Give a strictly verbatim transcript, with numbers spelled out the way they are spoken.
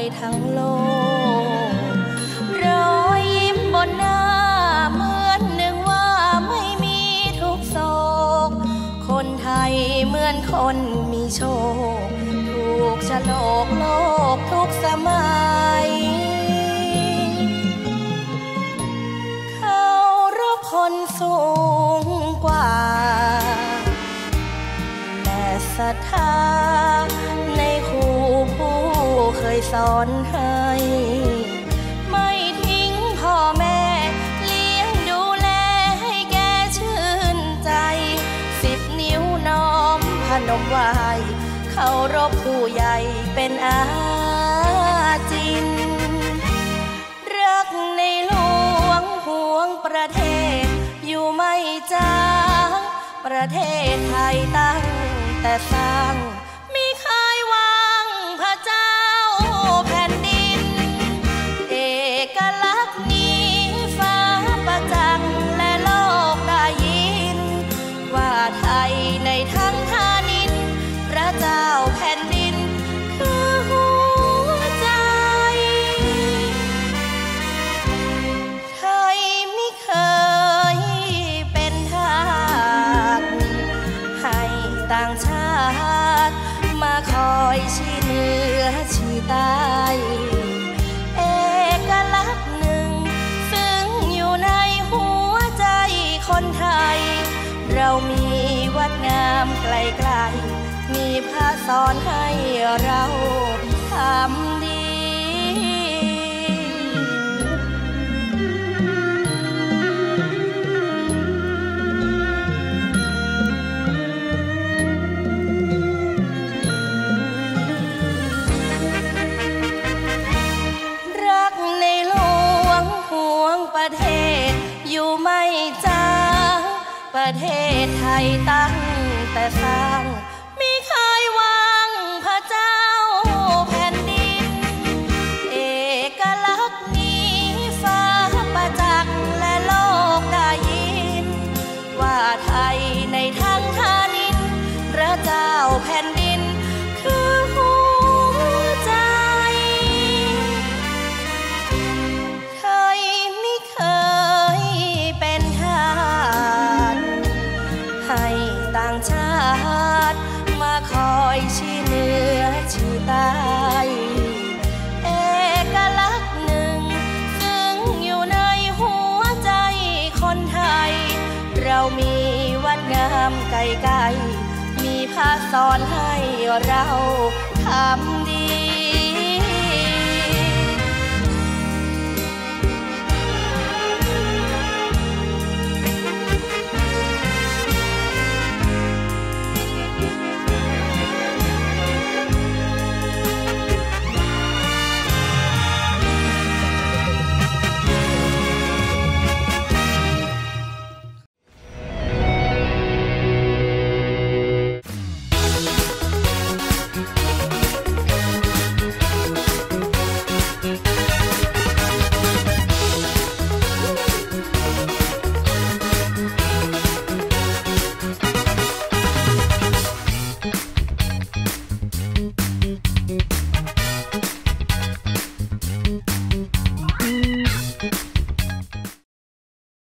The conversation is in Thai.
ทั้งโลกรอยยิ้มบนหน้าเหมือนหนึ่งว่าไม่มีทุกโศกคนไทยเหมือนคนมีโชคถูกฉลกโลกทุกสมัยเขารบคนสูงกว่าและศรัทธาในครูผู้เคยสอนให้ไม่ทิ้งพ่อแม่เลี้ยงดูแลให้แกชื่นใจสิบนิ้วน้อมพนมไหวเคารพผู้ใหญ่เป็นอาจินรักในหลวงห่วงประเทศอยู่ไม่จางประเทศไทยตั้งแต่สร้างมีเคยวางพระเจ้าแผ่นดินเอกลักษณ์นี้ฟ้าประจักษ์และโลกได้ยินว่าไทยในทั้งทานินพระเจ้าแผ่นดินคือหัวใจไทยไม่เคยเป็นทาสให้ต่างชาติมาคอยชี้เหนือชี้ใต้เอกลักษณ์หนึ่งซึ่งอยู่ในหัวใจคนไทยเรามีวัดงามไกลๆมีพระสอนให้เราทำดีรักในหลวงห่วงประเทศอยู่ไม่จางประเทศไทยตั้งแต่สร้างมีเคยวางพระเจ้าแผ่นดินเอกลักษณ์นี้ฟ้าประจักษ์และโลกได้ยินว่าไทยในทั้งทานินพระเจ้าแผ่นดินคือหัวใจไทยไม่เคยเป็นทาสให้ต่างชาติมาคอยชี้เหนือชี้ใต้เอกลักษณ์หนึ่งซึ่งอยู่ในหัวใจคนไทยเรามีวัดงามไกลๆมีพระสอนให้เราทำ